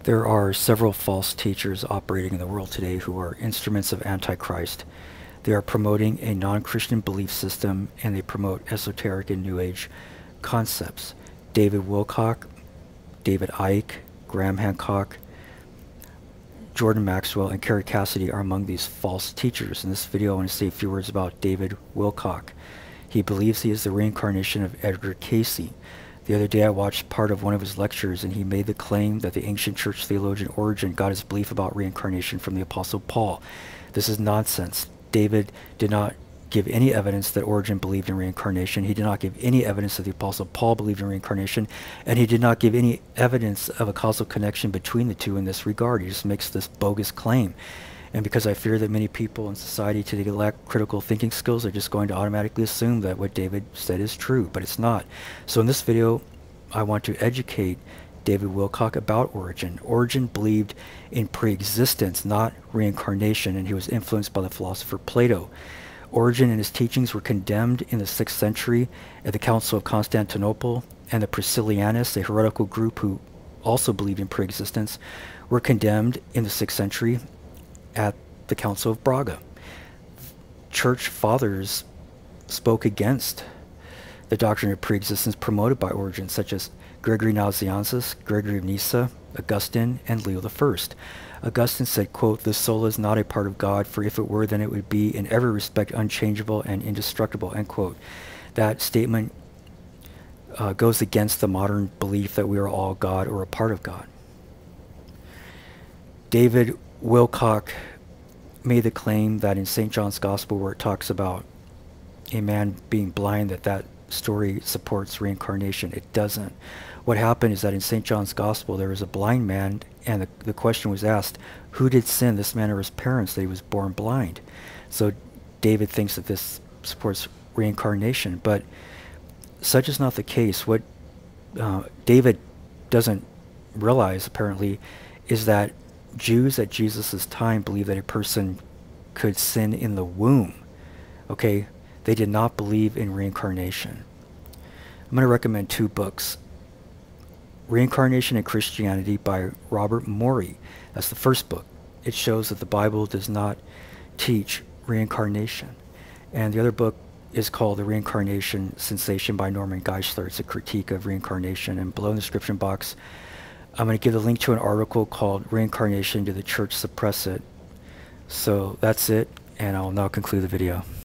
There are several false teachers operating in the world today who are instruments of Antichrist. They are promoting a non-Christian belief system, and they promote esoteric and New Age concepts. David Wilcock, David Icke, Graham Hancock, Jordan Maxwell, and Kerry Cassidy are among these false teachers. In this video, I want to say a few words about David Wilcock. He believes he is the reincarnation of Edgar Cayce. The other day I watched part of one of his lectures, and he made the claim that the ancient church theologian Origen got his belief about reincarnation from the Apostle Paul. This is nonsense. David did not give any evidence that Origen believed in reincarnation. He did not give any evidence that the Apostle Paul believed in reincarnation, and he did not give any evidence of a causal connection between the two in this regard. He just makes this bogus claim. And because I fear that many people in society today lack critical thinking skills, they're just going to automatically assume that what David said is true, but it's not. So in this video, I want to educate David Wilcock about Origen. Origen believed in pre-existence, not reincarnation, and he was influenced by the philosopher Plato. Origen and his teachings were condemned in the 6th century at the Council of Constantinople, and the Priscilianists, a heretical group who also believed in pre-existence, were condemned in the 6th century at the Council of Braga. Church fathers spoke against the doctrine of pre-existence promoted by Origen, such as Gregory Nazianzus, Gregory of Nyssa, Augustine, and Leo I. Augustine said, quote, "The soul is not a part of God, for if it were, then it would be in every respect unchangeable and indestructible," end quote. That statement goes against the modern belief that we are all God or a part of God. David Wilcock made the claim that in St. John's Gospel, where it talks about a man being blind, that story supports reincarnation. It doesn't. What happened is that in St. John's Gospel, there was a blind man, and the question was asked, who did sin, this man or his parents, that he was born blind? So David thinks that this supports reincarnation, but such is not the case. What David doesn't realize, apparently, is that Jews at Jesus' time believed that a person could sin in the womb. Okay? They did not believe in reincarnation. I'm going to recommend 2 books. Reincarnation and Christianity by Robert Morey. That's the first book. It shows that the Bible does not teach reincarnation. And the other book is called The Reincarnation Sensation by Norman Geisler. It's a critique of reincarnation. And below in the description box, I'm going to give the link to an article called Reincarnation, Did the Church Suppress It? So that's it, and I'll now conclude the video.